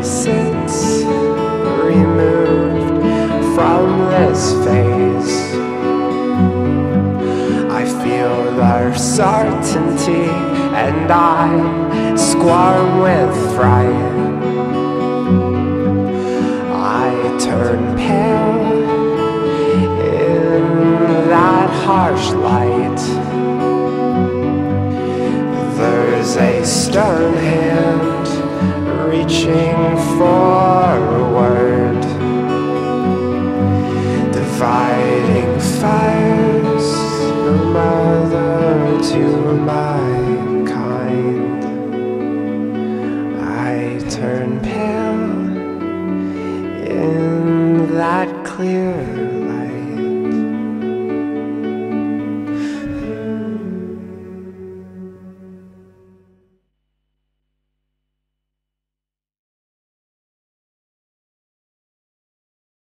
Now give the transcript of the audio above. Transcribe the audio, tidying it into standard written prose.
sits removed from this phase. I feel their certainty and I squirm with fright. I turn pale in that harsh light. There's a stern hand reaching forward, dividing fires, no mother to my kind. I turn pale in that clear